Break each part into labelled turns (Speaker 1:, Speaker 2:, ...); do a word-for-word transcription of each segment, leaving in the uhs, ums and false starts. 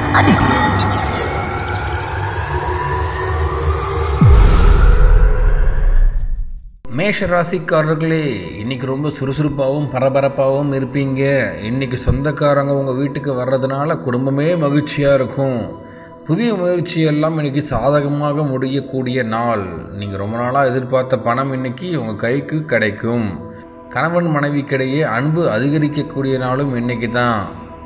Speaker 1: மேஷ ராசிக்காரர்களே, இன்றைக்கி ரொம்ப சுறுசுறுப்பாகவும் பரபரப்பாகவும் இருப்பீங்க. இன்றைக்கி சொந்தக்காரங்க உங்கள் வீட்டுக்கு வர்றதுனால குடும்பமே மகிழ்ச்சியாக இருக்கும். புதிய முயற்சியெல்லாம் இன்றைக்கி சாதகமாக முடியக்கூடிய நாள். நீங்கள் ரொம்ப நாளாக எதிர்பார்த்த பணம் இன்றைக்கி உங்கள் கைக்கு கிடைக்கும். கணவன் மனைவிக்கிடையே அன்பு அதிகரிக்கக்கூடிய நாளும் இன்றைக்கி தான்.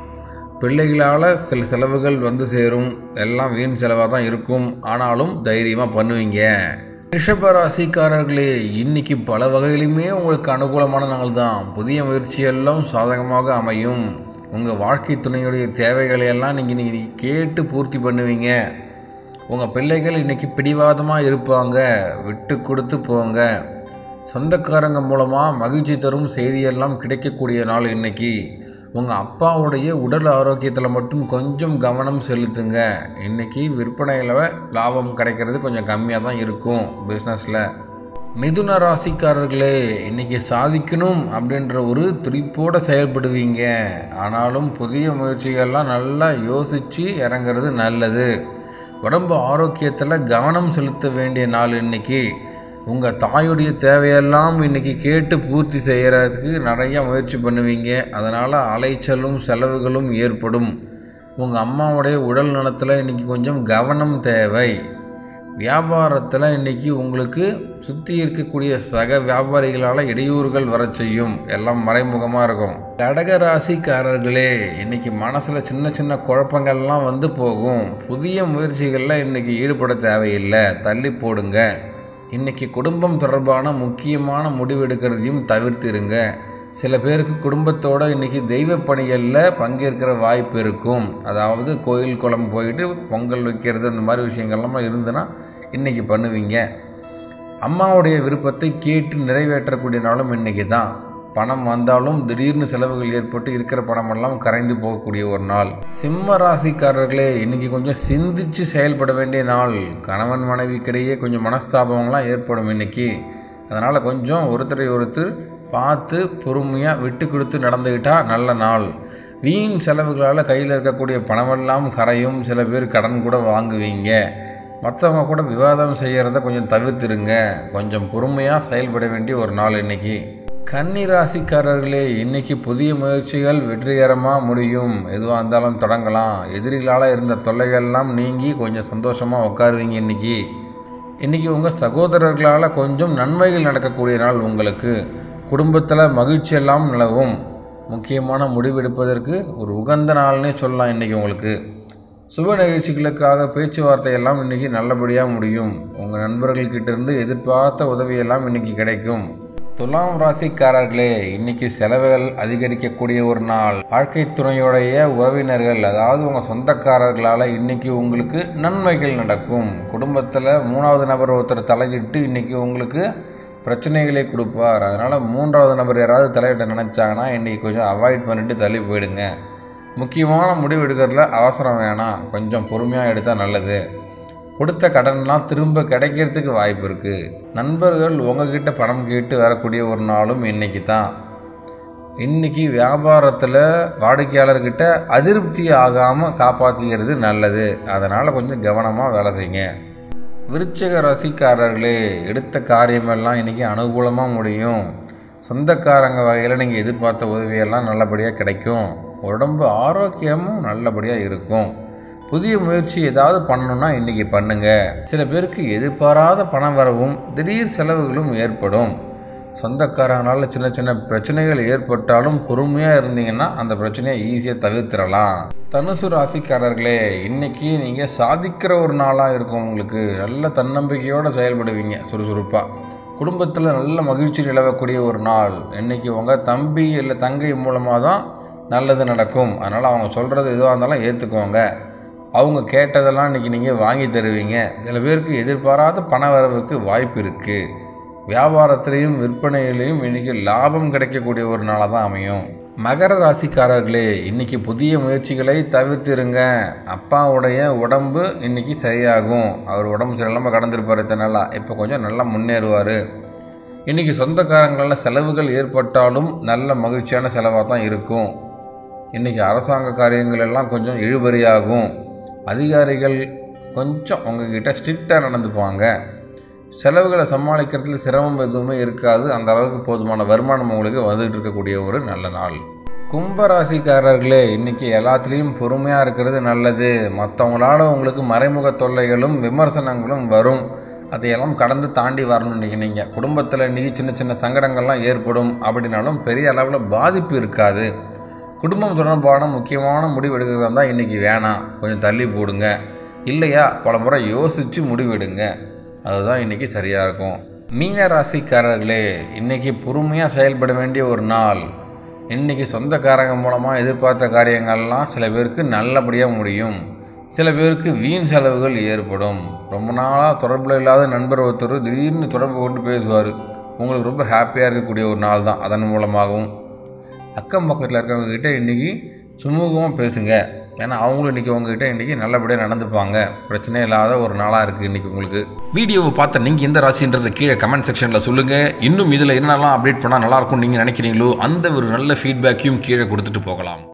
Speaker 1: பிள்ளைகளால் சில செலவுகள் வந்து சேரும். எல்லாம் வீண் செலவாக தான் இருக்கும். ஆனாலும் தைரியமாக பண்ணுவீங்க. ரிஷப ராசிக்காரர்களே, இன்றைக்கி பல வகையிலுமே உங்களுக்கு அனுகூலமான நாள் தான். புதிய முயற்சியெல்லாம் சாதகமாக அமையும். உங்கள் வாழ்க்கை துணையுடைய தேவைகளையெல்லாம் நீங்கள் இன்றைக்கி கேட்டு பூர்த்தி பண்ணுவீங்க. உங்கள் பிள்ளைகள் இன்றைக்கி பிடிவாதமாக இருப்பாங்க. விட்டு கொடுத்து போங்க. சொந்தக்காரங்க மூலமாக மகிழ்ச்சி தரும் செய்தியெல்லாம் கிடைக்கக்கூடிய நாள் இன்றைக்கி. உங்கள் அப்பாவுடைய உடல் ஆரோக்கியத்தில் மட்டும் கொஞ்சம் கவனம் செலுத்துங்க. இன்றைக்கி விற்பனையில் லாபம் கிடைக்கிறது கொஞ்சம் கம்மியாக தான் இருக்கும் பிஸ்னஸில். மிதுன ராசிக்காரர்களே, இன்றைக்கி சாதிக்கணும் அப்படின்ற ஒரு துடிப்போடு செயல்படுவீங்க. ஆனாலும் புதிய முயற்சிகள்லாம் நல்லா யோசித்து இறங்கிறது நல்லது. உடம்பு ஆரோக்கியத்தில் கவனம் செலுத்த வேண்டிய நாள் இன்றைக்கி. உங்கள் தாயுடைய தேவையெல்லாம் இன்றைக்கி கேட்டு பூர்த்தி செய்கிறதுக்கு நிறையா முயற்சி பண்ணுவீங்க. அதனால் அலைச்சலும் செலவுகளும் ஏற்படும். உங்கள் அம்மாவுடைய உடல் நலத்தில் இன்றைக்கி கொஞ்சம் கவனம் தேவை. வியாபாரத்தில் இன்றைக்கி உங்களுக்கு சுற்றி இருக்கக்கூடிய சக வியாபாரிகளால் இடையூறுகள் வர செய்யும். எல்லாம் மறைமுகமாக இருக்கும். கடக ராசிக்காரர்களே, இன்றைக்கி மனசில் சின்ன சின்ன குழப்பங்கள்லாம் வந்து போகும். புதிய முயற்சிகளில் இன்றைக்கி ஈடுபட தேவையில்லை, தள்ளி போடுங்க. இன்றைக்கி குடும்பம் தொடர்பான முக்கியமான முடிவெடுக்கிறதையும் தவிர்த்திருங்க. சில பேருக்கு குடும்பத்தோடு இன்றைக்கி தெய்வ பணிகளில் பங்கேற்கிற வாய்ப்பு இருக்கும். அதாவது கோயில் குளம் போயிட்டு பொங்கல் வைக்கிறது அந்த மாதிரி விஷயங்கள்லாம் இருந்துன்னா இன்றைக்கி பண்ணுவீங்க. அம்மாவுடைய விருப்பத்தை கேட்டு நிறைவேற்றக்கூடிய நாளும் இன்றைக்கி தான். பணம் வந்தாலும் திடீர்னு செலவுகள் ஏற்பட்டு இருக்கிற பணமெல்லாம் கரைந்து போகக்கூடிய ஒரு நாள். சிம்ம ராசிக்காரர்களே, இன்றைக்கி கொஞ்சம் சிந்தித்து செயல்பட வேண்டிய நாள். கணவன் மனைவிக்கிடையே கொஞ்சம் மனஸ்தாபங்கள்லாம் ஏற்படும் இன்றைக்கி. அதனால் கொஞ்சம் ஒருத்தரை ஒருத்தர் பார்த்து பொறுமையாக விட்டு கொடுத்து நடந்துக்கிட்டால் நல்ல நாள். வீண் செலவுகளால் கையில் இருக்கக்கூடிய பணமெல்லாம் கரையும். சில பேர் கடன் கூட வாங்குவீங்க. மற்றவங்க கூட விவாதம் செய்கிறத கொஞ்சம் தவிர்த்துருங்க. கொஞ்சம் பொறுமையாக செயல்பட வேண்டிய ஒரு நாள் இன்றைக்கி. கன்னி ராசிக்காரர்களே, இன்றைக்கி புதிய முயற்சிகள் வெற்றிகரமாக முடியும். எதுவாக இருந்தாலும் தொடங்கலாம். எதிரிகளால் இருந்த தொல்லைகள்லாம் நீங்கி கொஞ்சம் சந்தோஷமாக உட்காருவீங்க. இன்றைக்கி இன்றைக்கி உங்கள் சகோதரர்களால் கொஞ்சம் நன்மைகள் நடக்கக்கூடிய நாள் உங்களுக்கு. குடும்பத்தில் மகிழ்ச்சியெல்லாம் நிலவும். முக்கியமான முடிவெடுப்பதற்கு ஒரு உகந்த நாள்னே சொல்லலாம் இன்றைக்கி உங்களுக்கு. சுப நிகழ்ச்சிகளுக்காக பேச்சுவார்த்தையெல்லாம் இன்றைக்கி நல்லபடியாக முடியும். உங்கள் நண்பர்கள்கிட்டேருந்து எதிர்பார்த்த உதவியெல்லாம் இன்றைக்கி கிடைக்கும். துலாம் ராசிக்காரர்களே, இன்றைக்கி செலவுகள் அதிகரிக்கக்கூடிய ஒரு நாள். வாழ்க்கை துணையுடைய உறவினர்கள், அதாவது உங்கள் சொந்தக்காரர்களால் இன்றைக்கி உங்களுக்கு நன்மைகள் நடக்கும். குடும்பத்தில் மூணாவது நபர் ஒருத்தர் தலையிட்டு இன்றைக்கி உங்களுக்கு பிரச்சனைகளை கொடுப்பார். அதனால் மூன்றாவது நபர் யாராவது தலையிட்ட நினச்சாங்கன்னா இன்றைக்கி கொஞ்சம் அவாய்ட் பண்ணிவிட்டு தள்ளி போயிடுங்க. முக்கியமான முடிவு எடுக்கிறதுல அவசரம் வேணாம். கொஞ்சம் பொறுமையாக எடுத்தால் நல்லது. கொடுத்த கடன்லாம் திரும்ப கிடைக்கிறதுக்கு வாய்ப்பு இருக்குது. நண்பர்கள் உங்ககிட்ட பணம் கேட்டு வரக்கூடிய ஒரு நாளும் இன்றைக்கி தான். இன்றைக்கி வியாபாரத்தில் வாடிக்கையாளர்கிட்ட அதிருப்தி ஆகாமல் காப்பாற்றிக்கிறது நல்லது. அதனால் கொஞ்சம் கவனமாக வேலை செய்யுங்க. விருச்சிக ராசிக்காரர்களே, எடுத்த காரியமெல்லாம் இன்றைக்கி அனுகூலமாக முடியும். சொந்தக்காரங்க வகையில் நீங்கள் எதிர்பார்த்த உதவியெல்லாம் நல்லபடியாக கிடைக்கும். உடம்பு ஆரோக்கியமும் நல்லபடியாக இருக்கும். புதிய முயற்சி ஏதாவது பண்ணணுன்னா இன்றைக்கி பண்ணுங்கள். சில பேருக்கு எதிர்பாராத பணம் வரவும் திடீர் செலவுகளும் ஏற்படும். சொந்தக்காரங்களால் சின்ன சின்ன பிரச்சனைகள் ஏற்பட்டாலும் பொறுமையாக இருந்தீங்கன்னா அந்த பிரச்சனையை ஈஸியாக தவிர்த்திடலாம். தனுசு ராசிக்காரர்களே, இன்றைக்கி நீங்கள் சாதிக்கிற ஒரு நாளாக இருக்கும். உங்களுக்கு நல்ல தன்னம்பிக்கையோடு செயல்படுவீங்க. சுறுசுறுப்பாக குடும்பத்தில் நல்ல மகிழ்ச்சி நிலவக்கூடிய ஒரு நாள். இன்றைக்கி உங்கள் தம்பி இல்லை தங்கை மூலமாக தான் நல்லது நடக்கும். அதனால் அவங்க சொல்கிறது எதுவாக இருந்தாலும் ஏற்றுக்கோங்க. அவங்க கேட்டதெல்லாம் இன்றைக்கி நீங்கள் வாங்கி தருவீங்க. சில பேருக்கு எதிர்பாராத பண வரவுக்கு வாய்ப்பு இருக்குது. வியாபாரத்திலையும் விற்பனையிலையும் இன்றைக்கி லாபம் கிடைக்கக்கூடிய ஒரு நாளாக தான் அமையும். மகர ராசிக்காரர்களே, இன்றைக்கி புதிய முயற்சிகளை தவிர்த்திருங்க. அப்பாவுடைய உடம்பு இன்றைக்கி சரியாகும். அவர் உடம்பு சரியில்லாமல் கடந்திருப்பார் இத்தனை. இப்போ கொஞ்சம் நல்லா முன்னேறுவார். இன்றைக்கி சொந்தக்காரங்களால் செலவுகள் ஏற்பட்டாலும் நல்ல மகிழ்ச்சியான செலவாக தான் இருக்கும். இன்றைக்கி அரசாங்க காரியங்கள் எல்லாம் கொஞ்சம் இழுபறியாகும். அதிகாரிகள் கொஞ்சம் உங்ககிட்ட ஸ்ட்ரிக்டாக நடந்துப்பாங்க. செலவுகளை சமாளிக்கிறதுல சிரமம் எதுவுமே இருக்காது. அந்த அளவுக்கு போதுமான வருமானம் உங்களுக்கு வந்துகிட்டு இருக்கக்கூடிய ஒரு நல்ல நாள். கும்பராசிக்காரர்களே, இன்றைக்கி எல்லாத்துலேயும் பொறுமையாக இருக்கிறது நல்லது. மற்றவங்களால உங்களுக்கு மறைமுக தொல்லைகளும் விமர்சனங்களும் வரும். அதையெல்லாம் கடந்து தாண்டி வரணும். இன்றைக்கி நீங்கள் குடும்பத்தில் இன்றைக்கி சின்ன சின்ன சங்கடங்கள்லாம் ஏற்படும். அப்படின்னாலும் பெரிய அளவில் பாதிப்பு இருக்காது. குடும்பம் தொடர்பான முக்கியமான முடிவு எடுக்கிறதா இருந்தால் இன்றைக்கி வேணாம், கொஞ்சம் தள்ளி போடுங்க. இல்லையா பல முறை யோசித்து முடிவெடுங்க. அதுதான் இன்றைக்கி சரியாக இருக்கும். மீன ராசிக்காரர்களே, இன்றைக்கி பொறுமையாக செயல்பட வேண்டிய ஒரு நாள். இன்றைக்கி சொந்தக்காரங்க மூலமாக எதிர்பார்த்த காரியங்கள்லாம் சில பேருக்கு நல்லபடியாக முடியும். சில பேருக்கு வீண் செலவுகள் ஏற்படும். ரொம்ப நாளாக தொடர்பில் இல்லாத நண்பர் ஒருத்தர் திடீர்னு தொடர்பு கொண்டு பேசுவார். உங்களுக்கு ரொம்ப ஹாப்பியாக இருக்கக்கூடிய ஒரு நாள் தான். அதன் மூலமாகவும் அக்கம் பக்கத்தில் இருக்கவங்ககிட்ட இன்றைக்கி சுமூகமாக பேசுங்க. ஏன்னா அவங்களும் இன்றைக்கி உங்ககிட்ட இன்றைக்கி நல்லபடியாக நடந்துப்பாங்க. பிரச்சனை இல்லாத ஒரு நாளாக இருக்குது இன்றைக்கி உங்களுக்கு. வீடியோவை பார்த்த நீங்கள் எந்த ராசின்றது கீழே கமெண்ட் செக்ஷனில் சொல்லுங்கள். இன்னும் இதில் என்னெல்லாம் அப்டேட் பண்ணால் நல்லாயிருக்கும் நீங்கள் நினைக்கிறீங்களோ அந்த ஒரு நல்ல ஃபீட்பேக்கையும் கீழே கொடுத்துட்டு போகலாம்.